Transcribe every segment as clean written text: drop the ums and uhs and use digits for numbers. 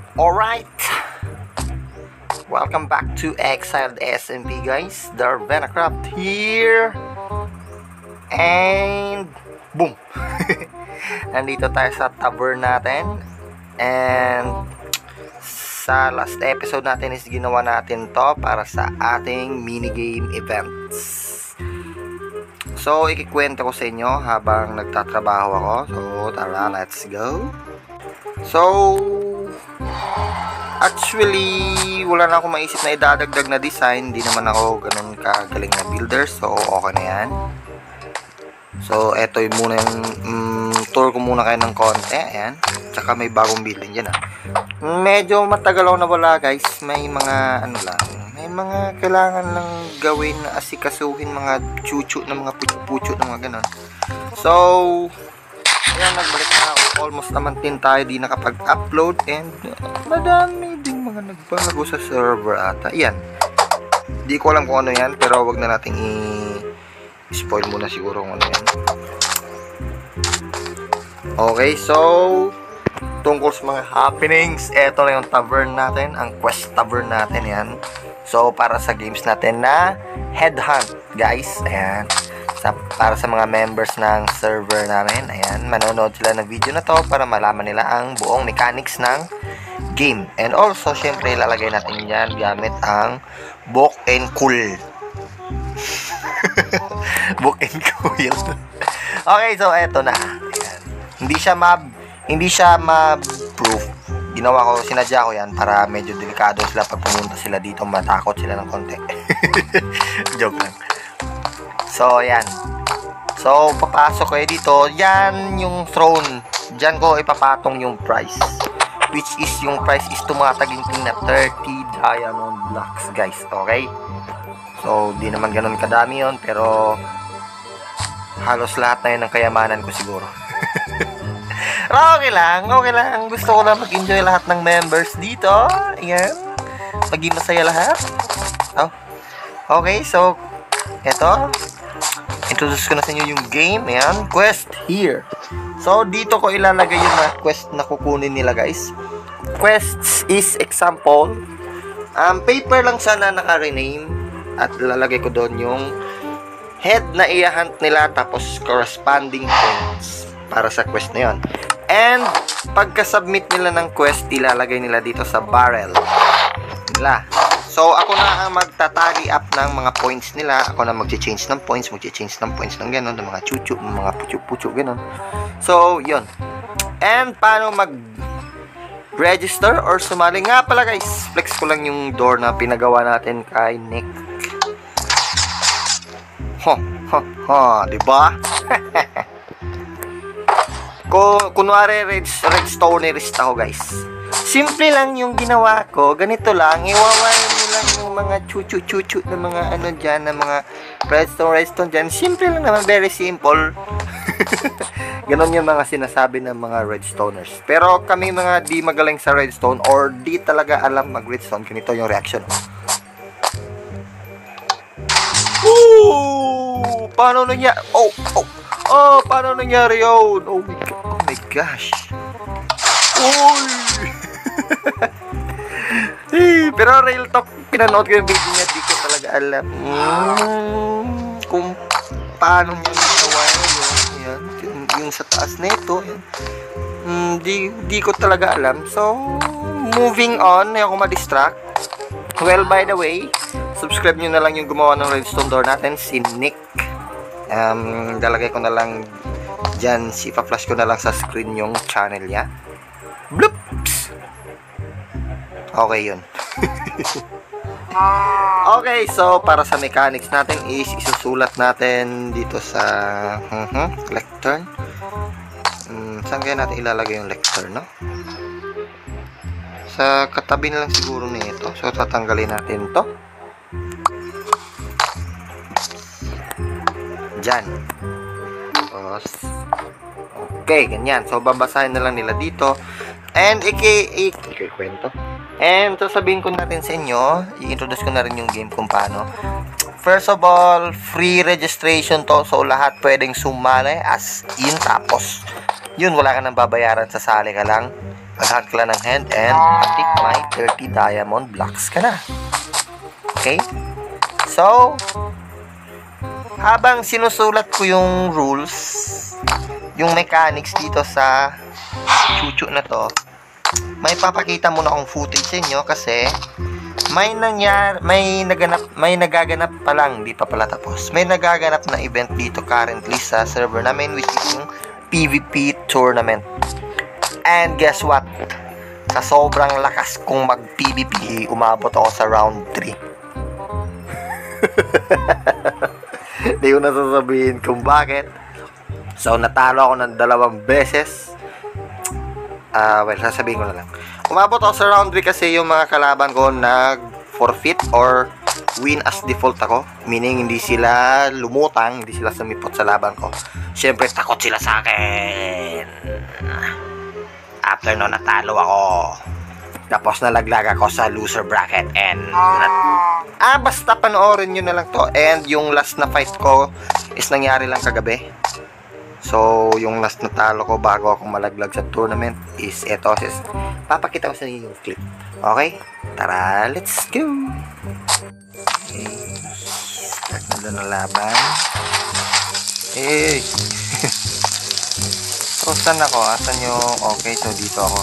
Alright, welcome back to Exiled SMP guys. Darvenacraft here. And boom. Nandito tayo sa tavern natin. And sa last episode natin is ginawa natin to para sa ating minigame events. So ikikwento ko sa inyo habang nagtatrabaho ako. So tara, let's go. So actually, wala na akong maisip na idadagdag na design. Hindi naman ako ganun kagaling na builder. So, okay na yan. So, eto yung muna yung tour ko muna kayo ng konti. Ayan. Tsaka may bagong building dyan. Medyo matagal ako nawala guys. May mga ano lang. May mga kailangan lang gawin na asikasuhin. Mga chuchu na mga puchu-puchu na mga ganun. So, ayan, nagbalik na ako. Almost naman din tayo di nakapag-upload. And madami din mga nagbago sa server ata. Yan. Di ko alam kung ano yan. Pero wag na nating i-spoil muna siguro kung ano yan. Okay, so tungkol sa mga happenings, eto na yung tavern natin. Ang quest tavern natin yan. So para sa games natin na Headhunt guys. Ayan. Para sa mga members ng server namin, ayan, manonood sila ng video na to para malaman nila ang buong mechanics ng game. And also, syempre, ilalagay natin yan gamit ang book and cool. Book and cool. Okay, so eto na. Ayan. Hindi siya map-proof. Ginawa ko, sinadya ko yan para medyo delikado sila pag pumunta sila dito, matakot sila ng konti. Joke lang. So, ayan. So, papasok kayo dito. Yan yung throne. Diyan ko ipapatong yung price. Which is, yung price is tumataginting na 30 diamond blocks, guys. Okay? So, di naman ganun kadami yun. Pero, halos lahat na yun ng kayamanan ko siguro. Okay lang. Okay lang. Gusto ko lang mag-enjoy lahat ng members dito. Ayan. Maging masaya lahat. Oh. Okay, so, eto. Introduce ko na sa inyo yung game. Ayan, quest here. So, dito ko ilalagay yung quest na kukunin nila, guys. Quests is example. Paper lang sana naka-rename. At ilalagay ko doon yung head na i-hunt nila. Tapos, corresponding points para sa quest na yun. And, pagka-submit nila ng quest, ilalagay nila dito sa barrel nila. So, ako na ang magtatali up ng mga points nila. Ako na mag-change ng points, ng gano'n, ng mga chuchu, ng mga puchu-puchu, gano'n. So, yun. And, paano mag-register or sumali? Nga pala guys, flex ko lang yung door na pinagawa natin kay Nick. Diba? Kunwari, redstonerist ako guys. Simple lang yung ginawa ko. Ganito lang. Iwawalan mo lang yung mga chuchu-chuchu na mga ano dyan, na mga redstone dyan. Simple lang naman. Very simple. Ganon yung mga sinasabi ng mga redstoners. Pero kami mga di magaling sa redstone or di talaga alam mag-redstone, ganito yung reaction. Ooh! Paano nangyari? Paano nangyari yun? Oh my gosh. Uy! Pero real talk, pinanood ko yung video niya, di ko talaga alam kung paano niya nagawa yun. Yung sa taas na ito, di ko talaga alam. So, moving on, hindi ako ma-distract. Well, by the way, subscribe nyo na lang yung gumawa ng redstone door natin, si Nick. Dalagay ko na lang dyan, ipa-flash ko na lang sa screen yung channel niya. Bloop! Okay yun. Okay, so para sa mechanics natin is isusulat natin dito sa lectern. Saan kaya natin ilalagay yung lectern, no? Sa katabi na lang siguro nito. So tatanggalin natin to. Diyan. Okay, ganyan. So babasahin na lang nila dito. And ikikwento. And sasabihin ko natin sa inyo, i-introduce ko na rin yung game kung paano. First of all, free registration to. So lahat pwedeng sumali as in. Tapos, yun, wala ka nang babayaran, sasali ka lang. Maghahat ka lang ng hand and matik may 30 diamond blocks ka na. Okay? So, habang sinusulat ko yung rules, yung mechanics dito sa chuchu na to, may papakita muna akong footage sa inyo kasi may nagaganap pa lang, di pa pala tapos. May nagaganap na event dito currently sa server namin, which is yung PvP tournament. And guess what? Sa sobrang lakas kong mag-PvP, umabot ako sa round 3. Hindi ko nasasabihin kung bakit. So, natalo ako ng 2 beses. Well, sasabihin ko na lang. Umabot ako sa round 3 kasi yung mga kalaban ko nag-forfeit or win as default ako. Meaning, hindi sila lumutang, hindi sila sumipot sa laban ko. Siyempre, takot sila sa akin. After no, natalo ako. Tapos nalaglag ako sa loser bracket and basta panoorin nyo na lang to. And yung last na fight ko is nangyari lang kagabi. So, yung last na talo ko bago ako malaglag sa tournament is eto. Papakita ko sa inyo yung clip. Okay? Tara, let's go! Okay. Start na doon ang laban. Hey! So, saan ako? Asan yung... Okay, so dito ako.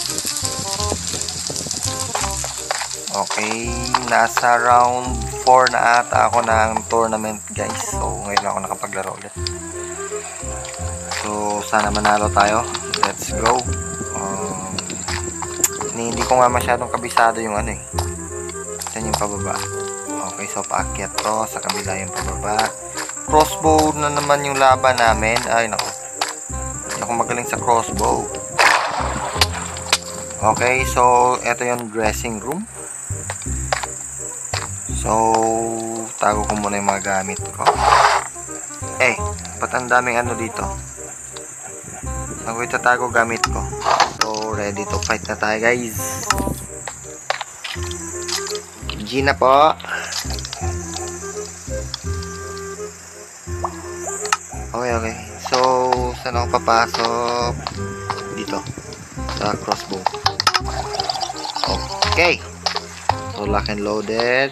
Okay, nasa round 4 na ata ako ng tournament, guys. So, ngayon ako nakapaglaro ulit. So, sana manalo tayo. Let's go. Hindi ko nga masyadong kabisado yung ano eh. Saan yung pababa? Okay, so paakyat to. Sa kabila yung pababa. Crossbow na naman yung laban namin. Ay, naku. Hindi ako magaling sa crossbow. Okay, so eto yung dressing room. So, tago ko muna yung mga gamit ko. Ba't ang daming ano dito? Ako itatago gamit ko. So, ready to fight na tayo, guys. G na po. Okay. So, saan ako papasok? Dito. Sa crossbow. Okay. So, lock and loaded.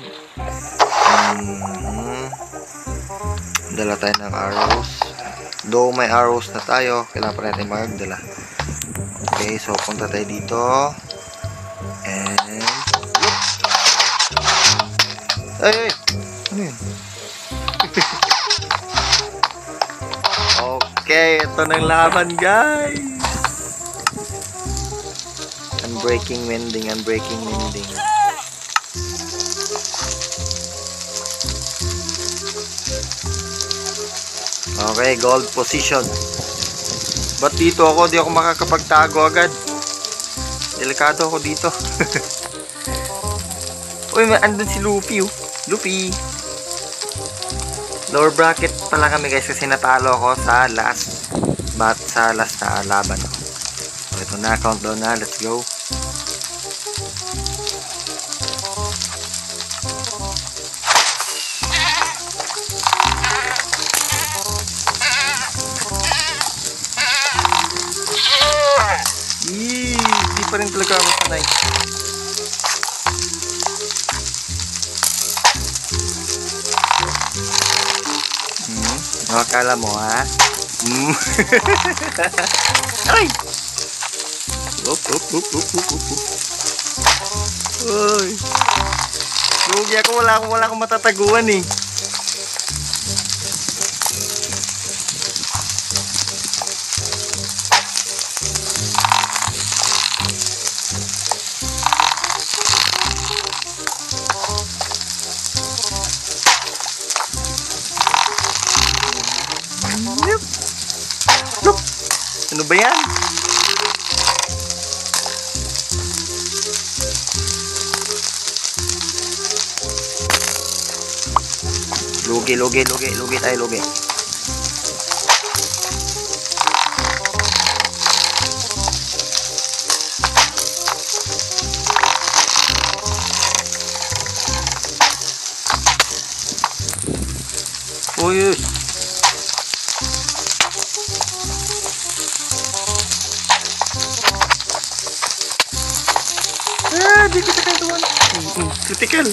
Dala tayo ng arrows. Though may arrows na tayo, kailangan pa natin magdala. Okay, so punta tayo dito. And ay! Ano yun? Okay, ito ng laban, guys. Unbreaking mending. Okay, gold position. Ba't dito ako? Di ako makakapagtago agad. Delikado ako dito. Uy, andun si Luffy. Luffy. Lower bracket pala kami, guys, kasi natalo ako sa last na laban ko. So, ito na, countdown na. Let's go. Di pa rin talaga ako sanay. Akala mo, ha? Aray! Up. Uy! Lugi ako, wala akong matataguan eh. Ano ba yan? Lugi tayo. Uy! Di kita kantuan. Critical.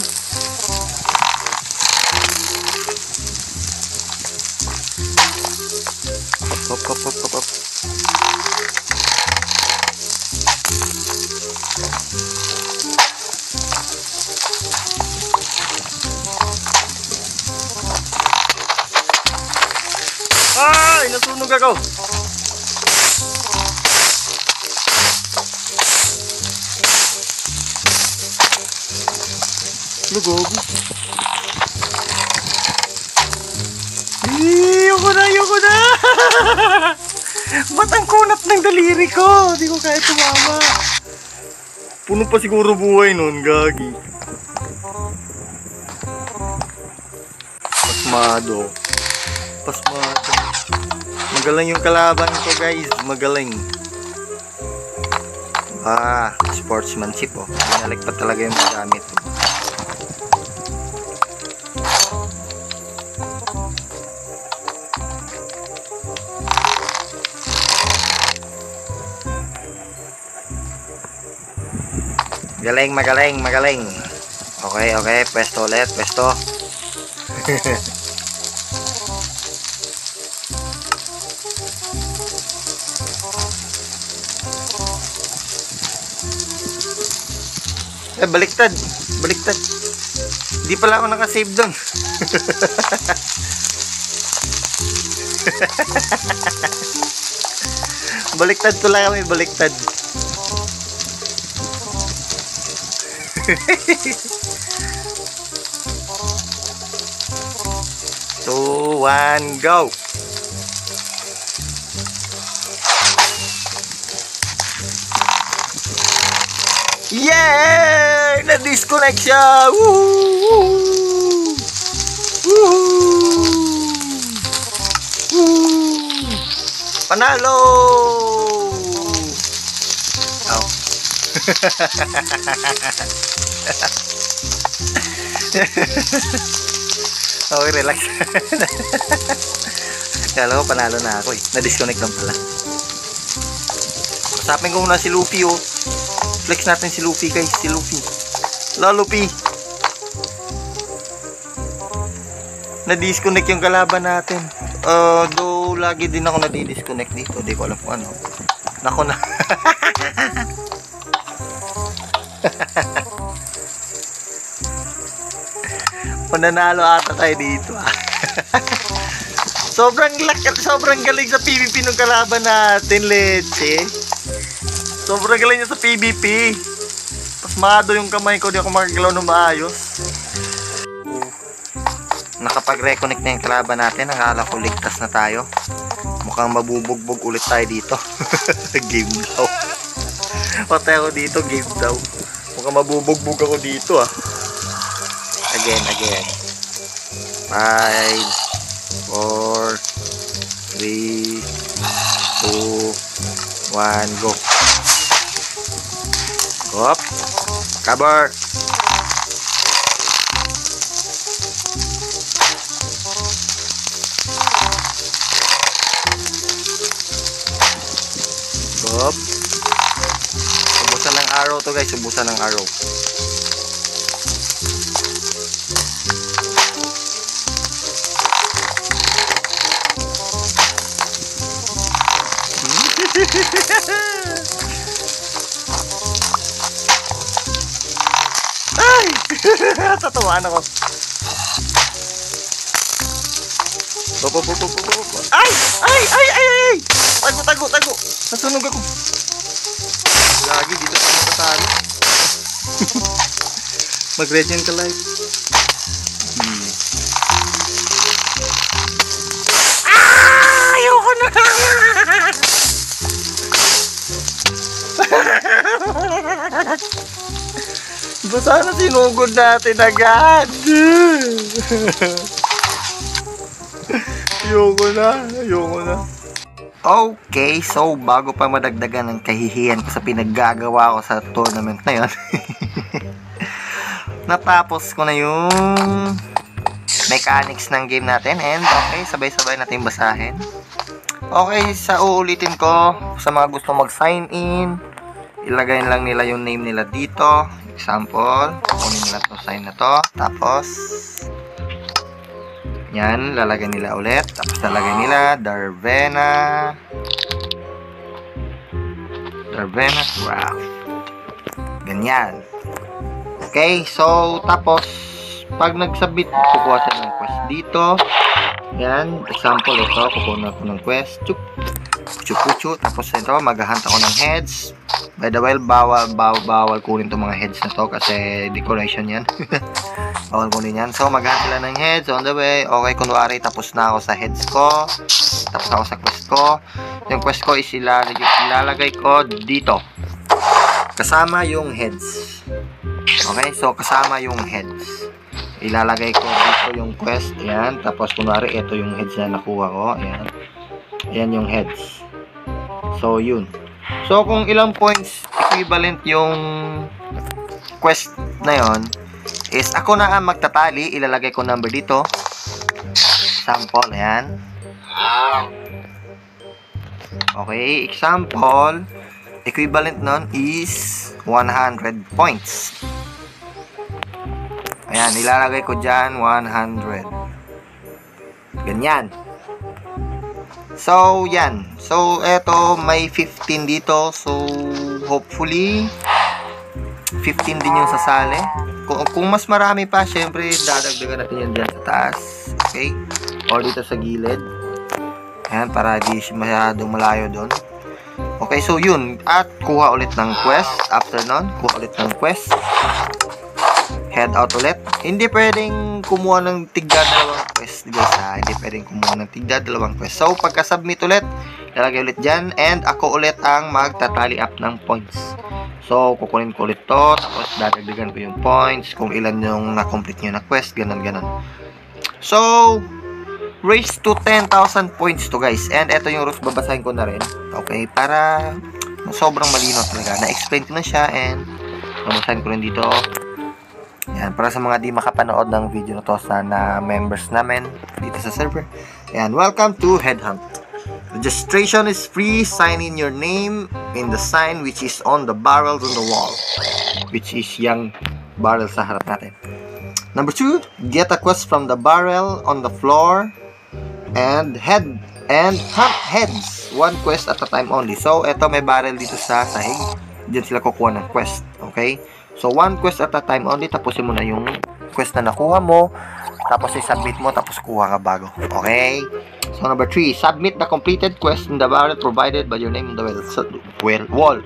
Hop. Ay, nasunog ako. Lugogo. Ayoko na. Ba't ang kunat ng daliri ko? Di ko kaya tumama. Puno pa siguro buhay nun, gagi. Pasmado. Magaling yung kalaban ko, guys. Magaling. Sportsmanship, oh. Binalik pa talaga yung magamit. Magaling. Okay. Pwesto ulit. Baliktad. Hindi pala ako nakasave doon. Baliktad pala kami, baliktad. 2, 1, go! Yeah! Na-disconnect siya! Woohoo! Panalo! Oh. Okay, relax. Kala ko panalo na ako eh. Na-disconnect lang pala. Usapin ko muna si Luffy, oh. Flex natin si Luffy, guys. Si Luffy. Hello, Luffy. Na-disconnect yung kalaban natin. Though lagi din ako na-disconnect dito. Di ko alam kung ano. Nako na. Pananalo ata tayo dito, ah. Sobrang galing sa PvP ng kalaban natin, Leche. Sobrang galing niya sa PvP. Pasmado yung kamay ko, di ako makagalaw ng maayos. Nakapag-reconnect na yung kalaban natin. Akala ko ligtas na tayo. Mukhang mabubugbog ulit tayo dito. Game daw. Patay ako dito, game daw. Mukhang mabubugbog ako dito, ah. Again. 5, 4, 3, 2, 1, go. Hop. Cover. Hop. Ubusan ng arrow to, guys. Ubusan ng arrow. Ay! Tatawaan ako. Ay! Tago! Nasunog ako. Lagi dito ako matatalo. Mag-regen ka live. Ayoko na! Ba sana sinugod natin agad? Ayoko na. Okay, so bago pa madagdagan ng kahihiyan ko sa pinaggagawa ko sa tournament na yun, natapos ko na yung mechanics ng game natin and okay, sabay-sabay natin basahin. Okay, uulitin ko sa mga gusto mag-sign in, ilagay lang nila yung name nila dito, Example, kunin nila to sign na to. Tapos, yan, lalagay nila ulit. Tapos lalagay nila Darvena Craft. Ganyan. Okay, so tapos pag nag-submit, kukuha siya ng quest dito. Yan, example ito, kukuha ko ng quest. Chup. Tapos ito, maghahunt ako ng heads. By the way, bawal kunin itong mga heads na to kasi decoration yan. Bawal kunin yan. So, maghahunt sila ng heads on the way. Okay, kunwari, tapos na ako sa heads ko. Tapos ako sa quest ko. Yung quest ko is ilalagay ko dito. Kasama yung heads. Okay, so kasama yung heads. Ilalagay ko dito yung quest. Ayan, tapos kunwari, ito yung heads na nakuha ko. Ayan. Ayan yung heads. So, yun. So, kung ilang points equivalent yung quest na yon, is ako na ang magtatali. Ilalagay ko number dito. Sample, ayan. Okay, example, equivalent nun is 100 points. Ayan, ilalagay ko dyan 100. Ganyan. So, yan. So, eto, may 15 dito. So, hopefully, 15 din yung sasali. Kung mas marami pa, syempre, dadagdagan natin yan dyan sa taas. Okay? O dito sa gilid. Ayan, para di masyadong malayo doon. Okay, so yun. At kuha ulit ng quest. After nun, kuha ulit ng quest. Head out ulit. Hindi pwedeng kumuha ng tigda dalawang quest, guys, ha? Hindi pwedeng kumuha ng tigda dalawang quest. So, pagka-submit ulit, lalagay ulit dyan. And ako ulit ang magtatali up ng points. So, kukunin ko ulit to. Tapos, dadagdagan ko yung points. Kung ilan yung na-complete nyo na quest. Ganon. So, raise to 10,000 points to, guys. And ito yung rules, babasahin ko na rin. Okay, para sobrang malinaw talaga. Na-explain ko na siya and babasahin ko rin dito. Yan, para sa mga di makapanood ng video na to sa members namin dito sa server. Yan, welcome to Headhunt. Registration is free. Sign in your name in the sign which is on the barrels on the wall. Which is yung barrel sa harap natin. Number 2, get a quest from the barrel on the floor and hunt heads. One quest at a time only. So, eto may barrel dito sa sahig. Diyan sila kukuha ng quest. Okay? So, one quest at a time only. Tapusin mo na yung quest na nakuha mo. Tapos, i-submit mo. Tapos, kuha ka bago. Okay? So, number 3, submit the completed quest in the barrel provided by your name in the wall.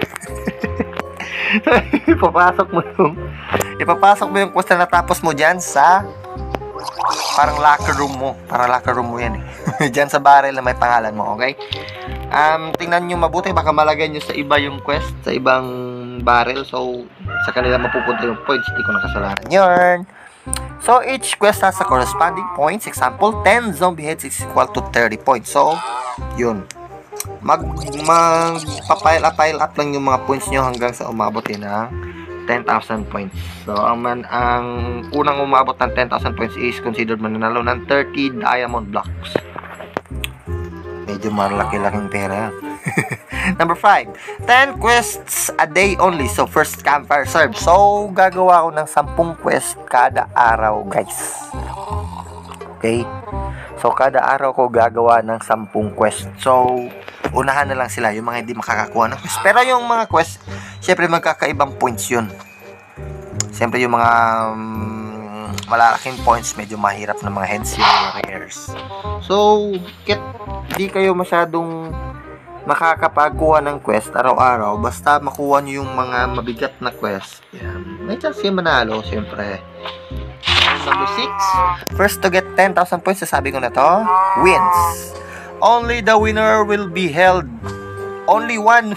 Ipapasok mo yung quest na natapos mo dyan sa parang locker room mo. Parang locker room mo yan eh. Dyan sa barrel na may pangalan mo, okay? Tingnan nyo mabuti, baka malagay nyo sa iba yung quest, sa ibang barrel. So, sa kanila mapupunta yung points. Hindi ko nakasalanan yun. So, each quest has a corresponding points. Example, 10 zombie heads is equal to 30 points. So, yun. Magpa-pile up lang yung mga points nyo hanggang sa umabot yun ng 10,000 points. So, ang unang umabot ng 10,000 points is considered mananalo ng 30 diamond blocks. Medyo malaki-laking pera. Number 5, 10 quests a day only. So, first come, first serve. So, gagawa ko ng 10 quest kada araw, guys. Okay? So, kada araw ko gagawa ng 10 quest. So, unahan na lang sila, yung mga hindi makakakuha ng quest. Pero yung mga quest, syempre magkakaibang points yun. Syempre yung mga malalaking points, medyo mahirap na mga heads yung mga rares. So, di kayo masyadong makakapagkuha ng quest araw-araw. Basta makuha nyo yung mga mabigat na quest. Yan. May chance yung manalo, syempre. Number 6, first to get 10,000 points, sasabi ko na to, wins. Only the winner will be held. Only one.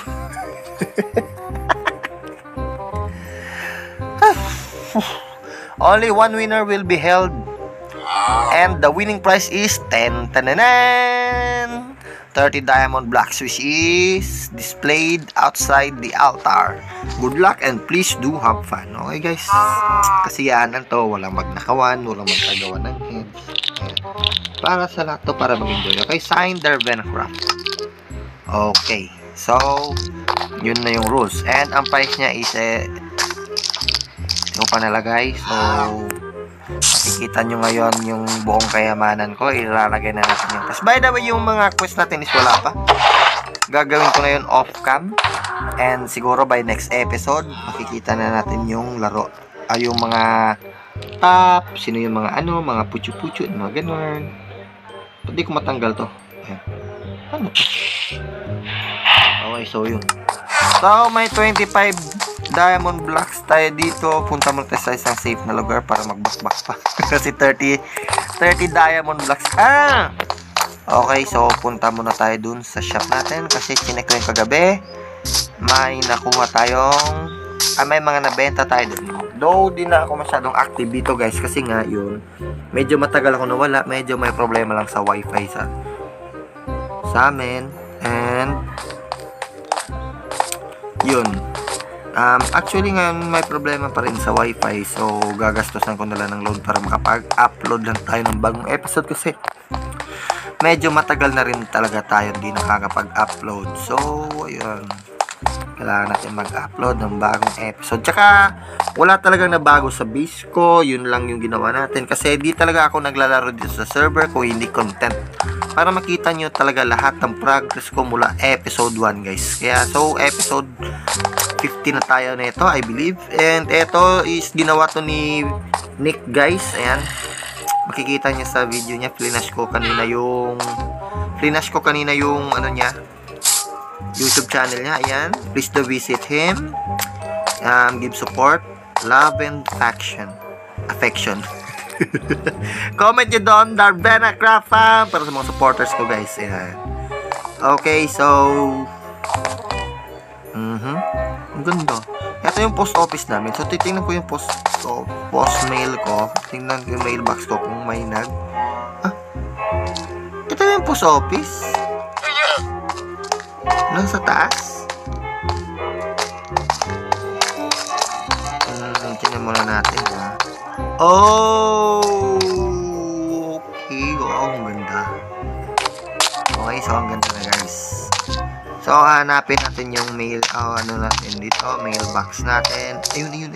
Only one winner will be held. And the winning prize is 10 30 diamond blocks, which is displayed outside the altar. Good luck and please do have fun. Okay, guys? Kasiyahan to. Walang magnakawan, walang magtagawan ng heads. Para sa lahat to, para mag-enjoy. Okay, sign Darvena Craft. Okay, so yun na yung rules. And ang price niya is Yung pa nalagay. So, makikita nyo ngayon yung buong kayamanan ko. Ilalagay na natin yun. Tapos, by the way, yung mga quest natin is wala pa. Gagawin ko na yun off-cam. And siguro by next episode, makikita na natin yung laro. Yung mga top, sino yung mga mga pucho-pucho, mga ganun. Hindi ko matanggal to. Ayan. Ano to? Okay, so yun. So, may 25 diamond blocks tayo dito. Punta mo tayo sa isang safe na lugar para mag-back pa. Kasi 30 diamond blocks. Okay, so punta muna tayo dun sa shop natin. Kasi chinek ko yung kagabi. May nakuha tayong may mga nabenta tayo dun. Though, di na ako masyadong active dito guys. Kasi nga yun, medyo matagal ako nawala. Medyo may problema lang sa wifi sa amin. And yun. Actually ngayon may problema pa rin sa wifi. So gagastosan ko na lang ng load para makapag-upload lang tayo ng bagong episode. Kasi medyo matagal na rin talaga tayo hindi nakakapag-upload. So ayun, kailangan natin mag-upload ng bagong episode. Tsaka wala talagang nabago sa base ko. Yun lang yung ginawa natin. Kasi di talaga ako naglalaro dito sa server ko, hindi content. Para makita nyo talaga lahat ng progress ko mula episode 1 guys. Kaya so episode 50 na tayo nito, I believe. And ito is ginawa to ni Nick guys. Ayan, makikita niya sa video niya. Flinash ko kanina yung niya, YouTube channel niya. Ayan, please do visit him. Give support, love and affection. Comment nyo doon, Darvena Craft Fam, para sa mga supporters ko guys. Ayan. Okay, so ang ganda. Ito yung post office namin. So titingnan ko yung post mail ko. Tingnan ko yung mailbox ko kung may ito yung post office. Nasa taas. Tingnan muna natin okay. Wow, ang ganda. Okay, so ang ganda na guys. So hanapin natin yung mail, natin dito, mailbox natin. Ayun.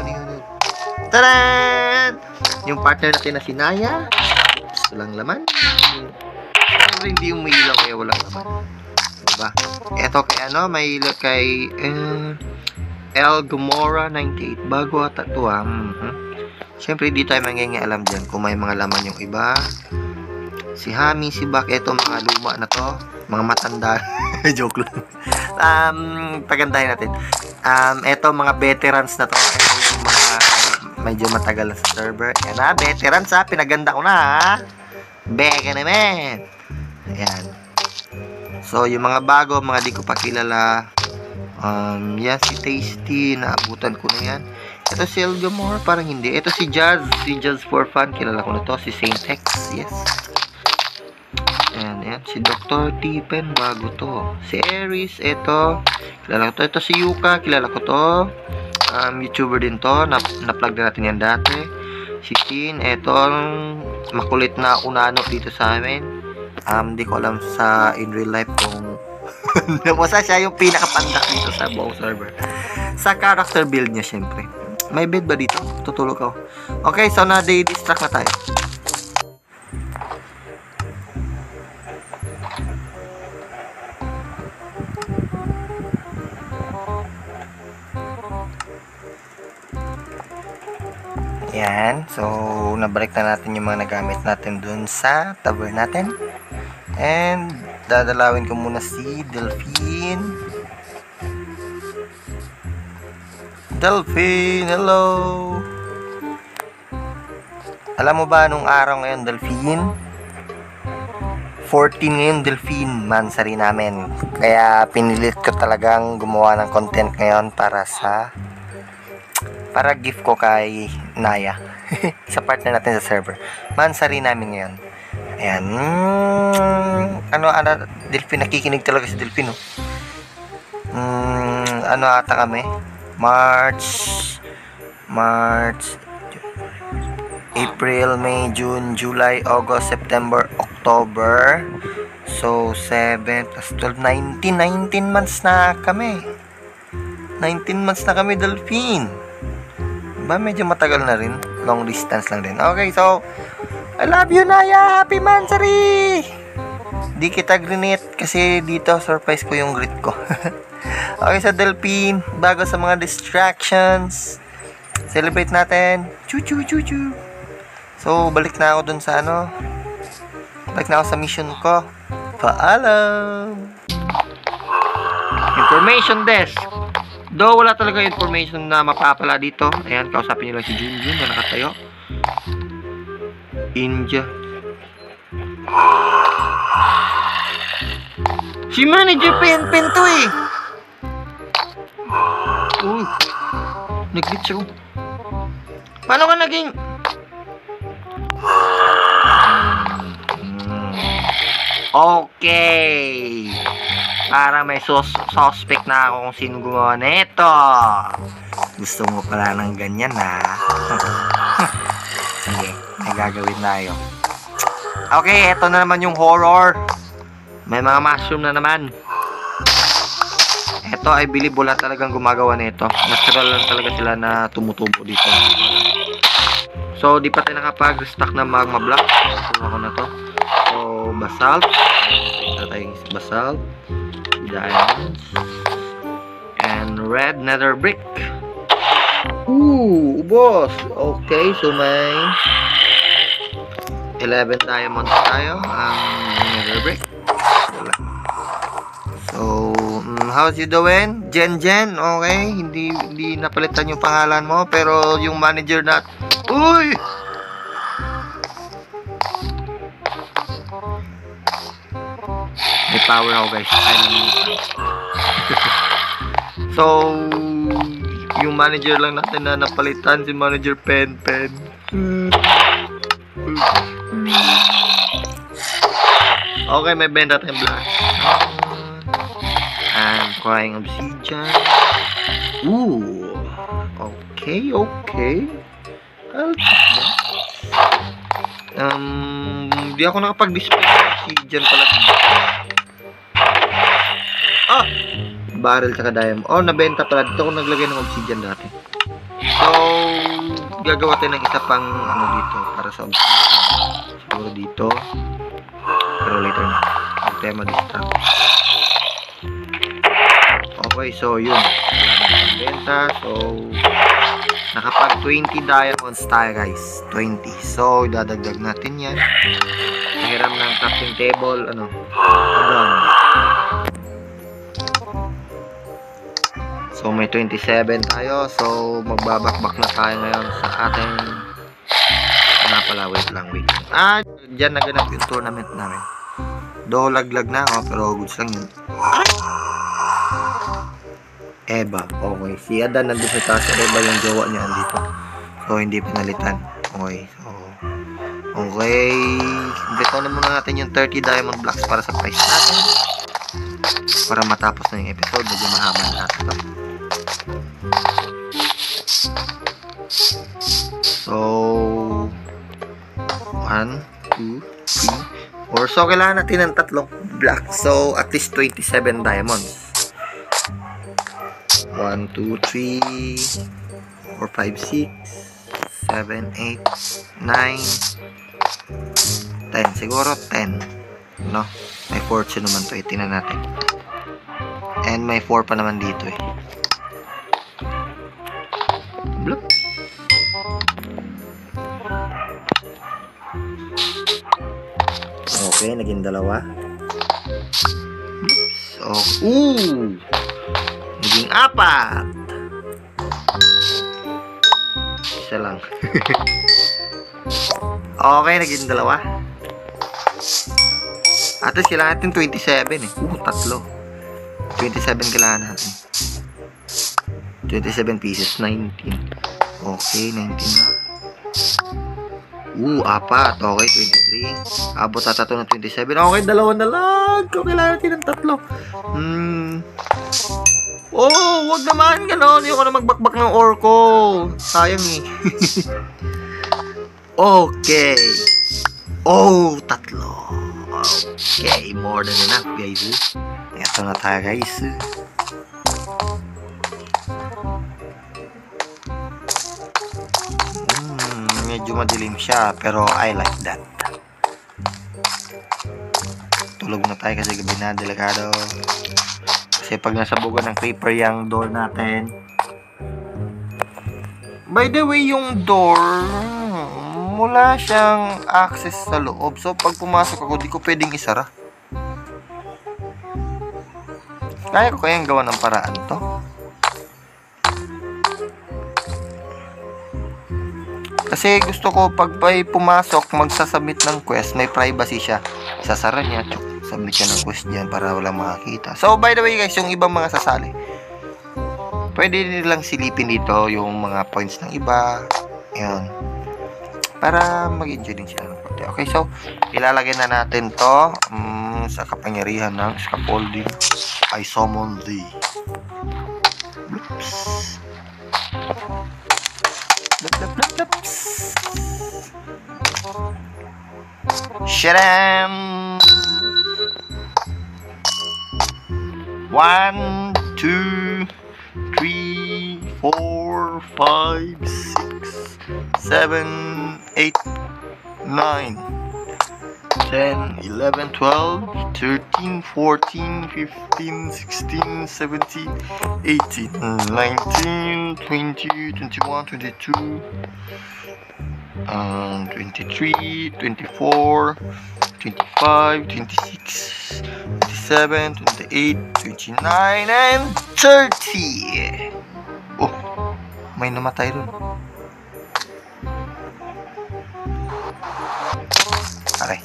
Taran! Yung partner natin na si Naya. Walang laman. Pero hindi yung mailaw kaya walang laman. Diba? Ito kay kay El Gomora 98. Bago ata ito Siyempre, di tayo mangingialam dyan kung may mga laman yung iba. Si Hami, si Bak, ito mga luma na to. Mga matanda. Joke lang. Pagandahin natin. Ito mga veterans na to. Ito yung mga medyo matagal na sa server. Yan veterans pinaganda ko na Beka naman. Ayan. So, yung mga bago, mga di ko pa kilala. Yan, si Tasty, naabutan ko na yan. Ito si Elgamore, parang hindi. Ito si Jazz for Fun, kilala ko na to. Si Saint X, yes. Ayan. Si Dr. Tipen, bago to. Si Aries, ito, kilala ko to. Ito si Yuka, kilala ko to. YouTuber din to, na-plug na natin yan dati. Si Tin, ito, makulit na unano dito sa amin. Hindi ko alam sa in real life kung basta siya yung pinakapandak dito sa buong server. Sa character build niya, syempre. May bed ba dito? Tutulog ako. Okay, so na-distract na tayo. Ayan. So, nabalik na natin yung mga nagamit natin dun sa tavern natin. And, dadalawin ko muna si Delphine. Delphine, hello! Alam mo ba nung araw ngayon, Delphine? 14 ngayon, Delphine, mansari namin. Kaya pinilit ko talagang gumawa ng content ngayon para gift ko kay Naya. Sa partner natin sa server. Mansari namin ngayon. Ayan. Delphine, nakikinig talaga si Delphine, ata kami? March, April, May, June, July, August, September, October. So, 7 plus 12, 19 months na kami. 19 months na kami, Delphine. Ba, medyo matagal na rin. Long distance lang din. Okay, so, I love you, Naya! Happy Mansari! Di kita grinit kasi dito, surprise ko yung greet ko. Okay, so Delphine, bago sa mga distractions, celebrate natin. Chu-chu-chu-chu. So, balik na ako dun sa ano. Balik na ako sa mission ko. Paalam! Information desk. Though wala talaga information na mapapala dito. Ayan, kausapin nyo lang si Junjun na nakatayo. India. Si Manager Pen to eh. Uy. Nag-glitch ako. Paano ka naging... Okay. Parang may suspect na ako kung sino gumawa nito. Gusto mo pala ng ganyan ha? Sige, may gagawin tayo. Okay, eto na naman yung horror. May mga mushroom na naman. Eto, I believe wala talagang gumagawa nito. Natural lang talaga sila na tumutubo dito. So, di pa tayo nakapag-restock ng magma block. Sumo ko na to. So, basalt. Ito tayong basalt. Diamonds. And red nether brick. Ooh, boss. Okay, so may 11 diamonds tayo. Nether brick. So, how's you doing? Jen? Okay, hindi napalitan yung pangalan mo, pero yung manager na... Uy! May power ako guys. So, yung manager lang natin na napalitan, si Manager Pen. Okay, may benta tayong black. And crying obsidian. Ooh. Okay. Di ako nakapag-display ng obsidian pala dito. Barrel tsaka diamond. Oh, nabenta pala. Dito ako naglagay ng obsidian dati. So, gagawa tayo ng isa pang ano dito para sa obsidian. Siguro dito. Pero later na. Huwag tayo mag-distract. Okay, so yun. Benta. So, nakapag 20 diamonds tayo guys. 20. So, dadagdag natin yan. Nahiram ng crafting table. Ano? Abang. So, may 27 tayo. So, magbabakbak na tayo ngayon sa ating... wait lang. Diyan naganap yung tournament namin. Do laglag na ako, pero goods lang yun. Eva, okay. Si Adan nandun sa taas. Eva yung jowa niya andito. So, hindi pinalitan. Okay, so... Okay. Bito na muna natin yung 30 diamond blocks para sa price natin. Para matapos na yung episode. Medyo mahaba na natin ito. So... 1, 2, 3, 4. So, kailangan natin ng 3 blocks. So, at least 27 diamonds. 1, 2, 3, 4, 5, 6, 7, 8, 9, 10. Siguro 10. No? May fortune naman to. Tingnan natin. And may 4 pa naman dito eh. Bloop. Okay, naging 2. So, naging 4. Isa lang. Okay, naging 2. At least kailangan natin 27 eh. 3. 27 kailangan natin. 27 pieces, 19. Okay, 19 na. 4. Okay, 23. Abot ata ito ng 27. Okay, 2 na lang. Kailangan natin ng 3. Oh, wag naman gano'n. Yung na magbakbak ng ore ko. Sayang eh. Okay. Oh, 3. Okay, more than enough guys. Ito na tayo guys. medyo madilim siya, pero I like that. Tulog na tayo kasi gabi na, delikado. Kasi pag nasabugan ng creeper yung door natin. By the way, yung door, wala siyang access sa loob. So, pag pumasok ako, di ko pwedeng isara. Kaya ko kayang gawa ng paraan to? Kasi gusto ko pag may pumasok, magsasubmit ng quest, may privacy siya. Sasara niya, submit siya ng quest diyan para walang makakita. So, by the way guys, yung ibang mga sasali, pwede nilang silipin dito yung mga points ng iba. Ayan. Para mag-enjoy din siya. Okay, so, ilalagay na natin to sa kapangyarihan ng scaffolding. I summon thee. Oops. Shadam! 1, 2, 3, 4, 5, 6, 7, 8, 9, 10, 11, 12, 13, 14, 15, 16, 17, 18, 19, 20, 21, 22, 23, 24, 25, 26, 27, 28, 29, and 30. Oh, may namatay dun. Aray.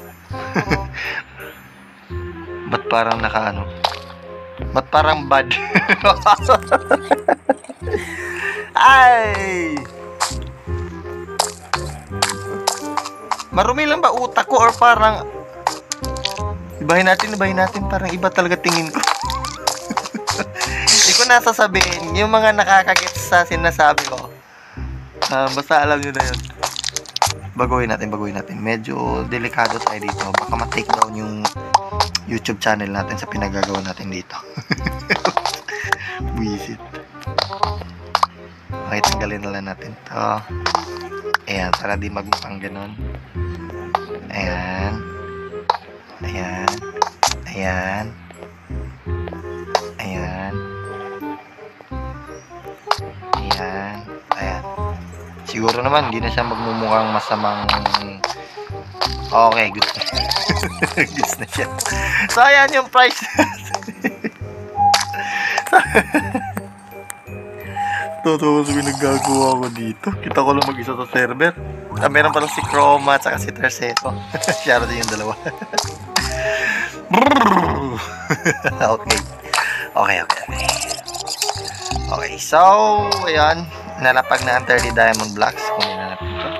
Ba't parang nakaano? Ba't parang bad? Ay! Marumi lang ba utak ko or parang ibahin natin, parang iba talaga tingin ko. Hindi ko nasasabihin yung mga nakakagets sa sinasabi ko. Basta alam nyo na yun. Baguhin natin. Medyo delikado tayo dito. Baka ma-take down yung YouTube channel natin sa pinagagawa natin dito. Buisit. Okay, tanggalin na lang natin to. Ayan, para di magmukhang ganun. Ayan. Ayan. Ayan. Ayan. Ayan. Ayan. Siguro naman, hindi na siya magmumukhang masamang... Okay, good. Good na siya. So, ayan yung price. Totoo sa pinagagawa ko dito. Kita ko lang mag-isa sa server. Meron pala si Chroma at saka si Terceto. Share din yung dalawa. Okay. Okay, so, ayan. Nalapag na ang 30 diamond blocks. Kunin na natin ito.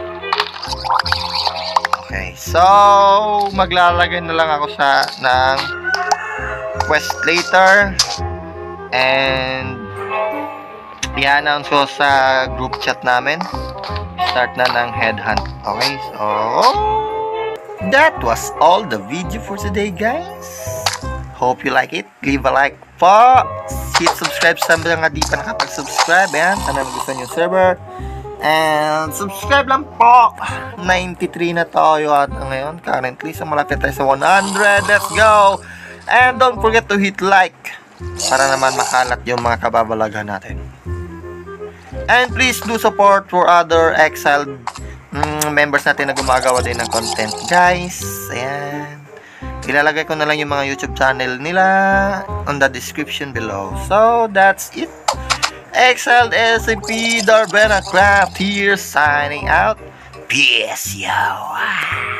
Okay, so, maglalagay na lang ako ng quest later. And, i-announce ko sa group chat namin. Start na ng headhunt. Okay, so that was all the video for today, guys. Hope you like it. Leave a like po. Hit subscribe sa mga di pa nakapag-subscribe. Ayan, sana magustuhan yung server. And subscribe lang po. 93 na tayo at ngayon currently. So malapit tayo sa 100. Let's go. And don't forget to hit like para naman makalat yung mga kababalaghan natin. And please do support for other exiled members natin na gumagawa din ng content, guys. Ayan. Ilalagay ko na lang yung mga YouTube channel nila on the description below. So, that's it. Exiled SCP Darbena Craft here, signing out. Peace, yo.